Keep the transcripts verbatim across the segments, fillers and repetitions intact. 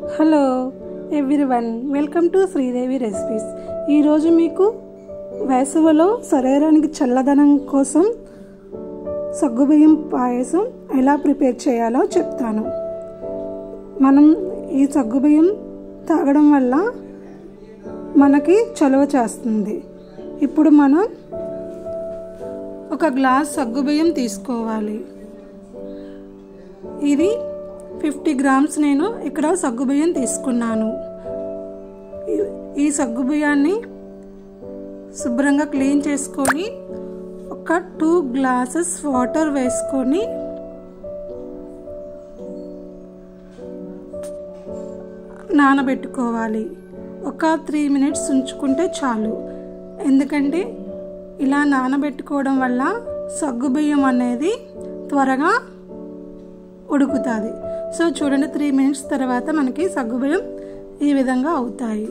Hello everyone, welcome to Sridevi recipes. ఈరోజు మీకు వేసవిలో శరీరానికి చల్లదనం కోసం సగ్గుబియ్యం పాయసం ఎలా ప్రిపేర్ చేయాలో చెప్తాను. మనం ఈ సగ్గుబియ్యం తాగడం వల్ల మనకి చలువ చేస్తుంది. ఇప్పుడు మనం ఒక గ్లాస్ సగ్గుబియ్యం తీసుకోవాలి. ఇది ఫిఫ్టీ గ్రామ్స్ నేను ఇక్కడ సగ్గుబియ్యం తీసుకున్నాను. ఈ సగ్గుబియ్యాన్ని శుభ్రంగా క్లీన్ చేసుకొని ఒక టూ గ్లాసెస్ వాటర్ వేసుకొని నానబెట్టుకోవాలి. ఒక త్రీ మినిట్స్ ఉంచుకుంటే చాలు. ఎందుకంటే ఇలా నానబెట్టుకోవడం వల్ల సగ్గుబియ్యం అనేది త్వరగా ఉడుకుతుంది. సో చూడండి, త్రీ మినిట్స్ తర్వాత మనకి సగ్గుబియ్యం ఈ విధంగా అవుతాయి.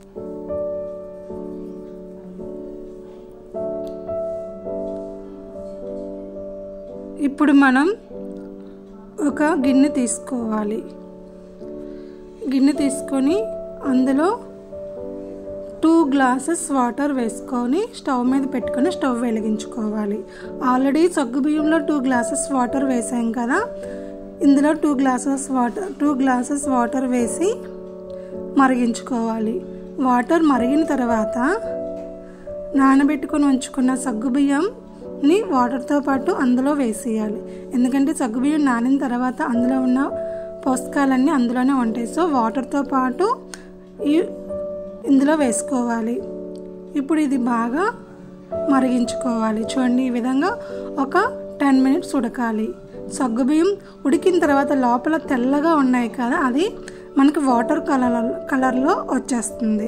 ఇప్పుడు మనం ఒక గిన్నె తీసుకోవాలి. గిన్నె తీసుకొని అందులో టూ గ్లాసెస్ వాటర్ వేసుకొని స్టవ్ మీద పెట్టుకొని స్టవ్ వెలిగించుకోవాలి. ఆల్రెడీ సగ్గుబియ్యంలో టూ గ్లాసెస్ వాటర్ వేసాం కదా, ఇందులో two glasses water two glasses water వేసి మరిగించుకోవాలి. వాటర్ మరిగిన తర్వాత నానబెట్టుకొని ఉంచుకున్న సగ్గుబియ్యంని వాటర్తో పాటు అందులో వేసేయాలి. ఎందుకంటే సగ్గుబియ్యం నానిన తర్వాత అందులో ఉన్న పోషకాలన్నీ అందులోనే ఉంటాయి. సో వాటర్తో పాటు ఈ ఇందులో వేసుకోవాలి. ఇప్పుడు ఇది బాగా మరిగించుకోవాలి. చూడండి, ఈ విధంగా ఒక టెన్ మినిట్స్ ఉడకాలి. సగ్గుబియ్యం ఉడికిన తర్వాత లోపల తెల్లగా ఉన్నాయి కదా, అది మనకి వాటర్ కలర్ కలర్లో వచ్చేస్తుంది.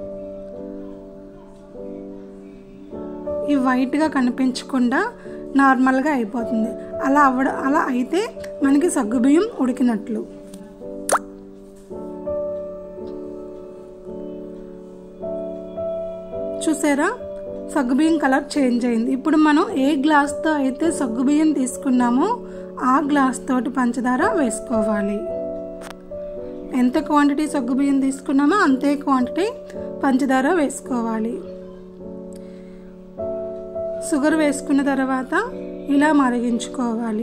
ఈ వైట్గా కనిపించకుండా నార్మల్గా అయిపోతుంది. అలా అవ్వడం అలా అయితే మనకి సగ్గుబియ్యం ఉడికినట్లు. చూసారా, సగ్గుబియ్యం కలర్ చేంజ్ అయింది. ఇప్పుడు మనం ఏ గ్లాస్తో అయితే సగ్గుబియ్యం తీసుకున్నామో ఆ గ్లాస్ తోటి పంచదార వేసుకోవాలి. ఎంత క్వాంటిటీ సగ్గుబియ్యం తీసుకున్నామో అంతే క్వాంటిటీ పంచదార వేసుకోవాలి. షుగర్ వేసుకున్న తర్వాత ఇలా మరిగించుకోవాలి.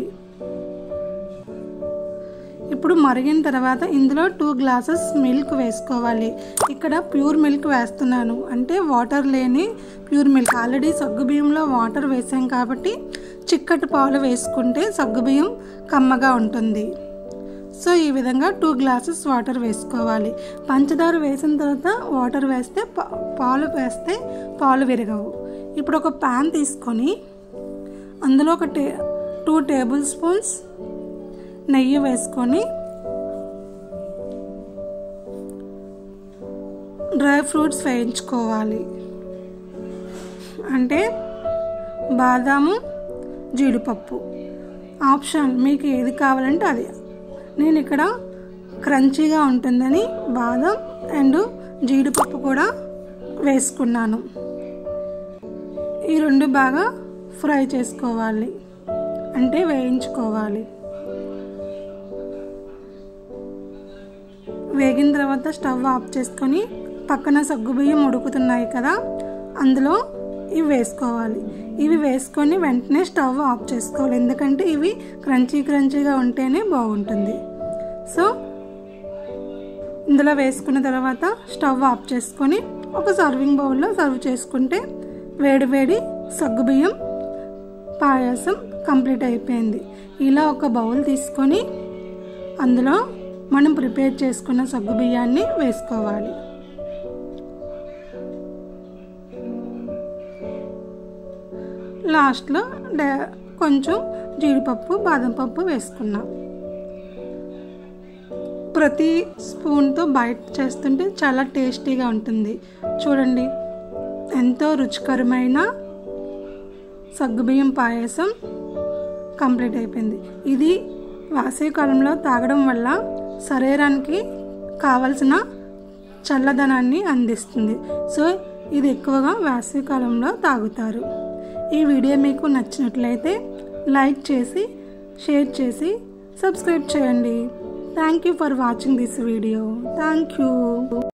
ఇప్పుడు మరిగిన తర్వాత ఇందులో టూ గ్లాసెస్ మిల్క్ వేసుకోవాలి. ఇక్కడ ప్యూర్ మిల్క్ వేస్తున్నాను, అంటే వాటర్ లేని ప్యూర్ మిల్క్. ఆల్రెడీ సగ్గుబియ్యంలో వాటర్ వేసాం కాబట్టి చిక్కటి పాలు వేసుకుంటే సగ్గుబియ్యం కమ్మగా ఉంటుంది. సో ఈ విధంగా టూ గ్లాసెస్ వాటర్ వేసుకోవాలి. పంచదార వేసిన తర్వాత వాటర్ వేస్తే పాలు వేస్తే పాలు విరగవు. ఇప్పుడు ఒక ప్యాన్ తీసుకొని అందులో ఒక టే టూ టేబుల్ స్పూన్స్ నెయ్యి వేసుకొని డ్రై ఫ్రూట్స్ వేయించుకోవాలి. అంటే బాదాము, జీడిపప్పు ఆప్షన్, మీకు ఏది కావాలంటే అది. నేను ఇక్కడ క్రంచీగా ఉంటుందని బాదం అండ్ జీడిపప్పు కూడా వేసుకున్నాను. ఈ రెండు బాగా ఫ్రై చేసుకోవాలి, అంటే వేయించుకోవాలి. వేగిన తర్వాత స్టవ్ ఆఫ్ చేసుకొని పక్కన సగ్గుబియ్యం ఉడుకుతున్నాయి కదా, అందులో ఇవి వేసుకోవాలి. ఇవి వేసుకొని వెంటనే స్టవ్ ఆఫ్ చేసుకోవాలి. ఎందుకంటే ఇవి క్రంచీ క్రంచీగా ఉంటేనే బాగుంటుంది. సో ఇందులో వేసుకున్న తర్వాత స్టవ్ ఆఫ్ చేసుకొని ఒక సర్వింగ్ బౌల్లో సర్వ్ చేసుకుంటే వేడి వేడి సగ్గుబియ్యం పాయసం కంప్లీట్ అయిపోయింది. ఇలా ఒక బౌల్ తీసుకొని అందులో మనం ప్రిపేర్ చేసుకున్న సగ్గుబియ్యాన్ని వేసుకోవాలి. లాస్ట్లో కొంచెం జీడిపప్పు, బాదం పప్పు వేసుకున్నాం. ప్రతి స్పూన్తో బైట్ చేస్తుంటే చాలా టేస్టీగా ఉంటుంది. చూడండి, ఎంతో రుచికరమైన సగ్గుబియ్యం పాయసం కంప్లీట్ అయిపోయింది. ఇది వేసవికాలంలో తాగడం వల్ల శరీరానికి కావలసిన చల్లదనాన్ని అందిస్తుంది. సో ఇది ఎక్కువగా వేసవికాలంలో తాగుతారు. ఈ వీడియో మీకు నచ్చినట్లయితే లైక్ చేసి, షేర్ చేసి, సబ్స్క్రైబ్ చేయండి. Thank you for watching this video. Thank you.